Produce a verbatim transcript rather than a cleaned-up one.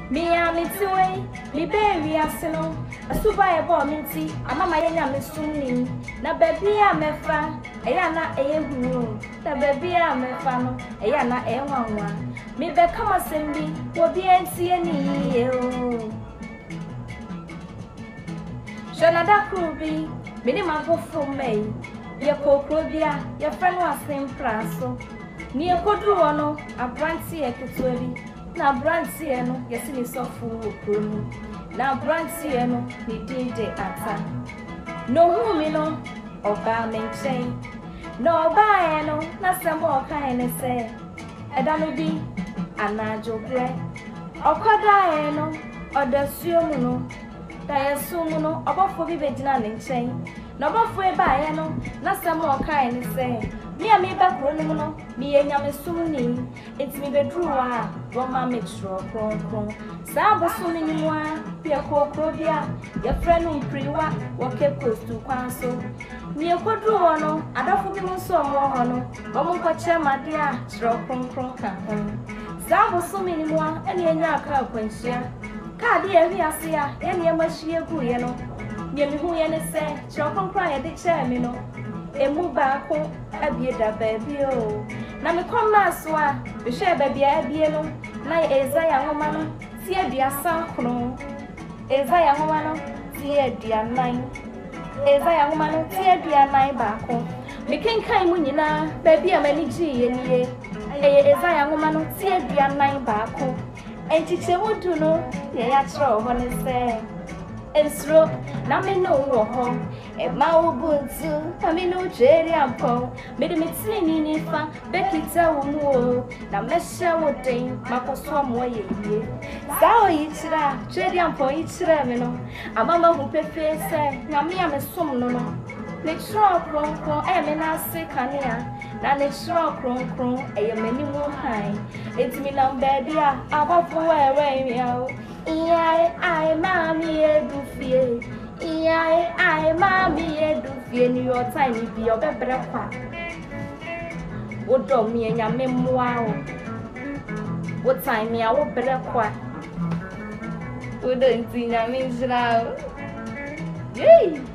Me am it way, me baby asino, a super a bomb minty, a mamma yam is swimming. Na baby am a fan, a yana a room, the baby am a fan, a yana a one. Me become a sindi, will be and see any. Shanada Kruby, minimum go from May. Your cocrobia, your friend was same praso. Near Codruano, a brancy equatory. Na bransieno yesini sofu okromu na bransieno ni dinde ata no hu mi no oba menchen no oba eno na sembo oka ene se eda no bi anajo bre okoda eno odasuo mu no da yesu mu no obofo bi begina ne nchen na obofo e ba eno na sembo oka ene se me a me back run no me enyame sumni enti me bedru wa wo ma me tro kron kron sa bo sumni ni mo a pe kokro bia ya friend mpriwa wo ke kostu kwan so me kodru wo no adafo bi mo so mo ho no wo mo ko che made a tro kron kron ka sa bo sumni ni mo a ene enya aka kwanhia ka de ya wi ase a ene e mahie gu ye no me me hu ye ne se tro kron kron ye de che me no emu baako abieda baby o na me koma so a be hwe baby abie no na Isaiah homa no ti aduasa kro Isaiah homa no ti aduanan Isaiah homa no ti aduanan baako me kenkan mu nyina baby a mani gi ye nie eye Isaiah homa no ti aduanan baako entiche wodu no ye ya kro ho ne se Esro, na me no wo ho e ma ubuntu na me no jeri ampo me de metini ni fa bekita wo mu o na me hye wo den makoso mo ye ye sa o yitira jeri ampo yitira me no amama hu pefe se na me am som no no ne tro kron kron e me na se kanea na ne tro kron kron e mani mu han etimi na baby a abafo we we mi a Iai ai mami edufie Iai ai mami edufie ni your time bi obebre kwa Wodo mi enyame mmoa o Wo time ya wo bre kwa Wodo nti nyame njira o Yey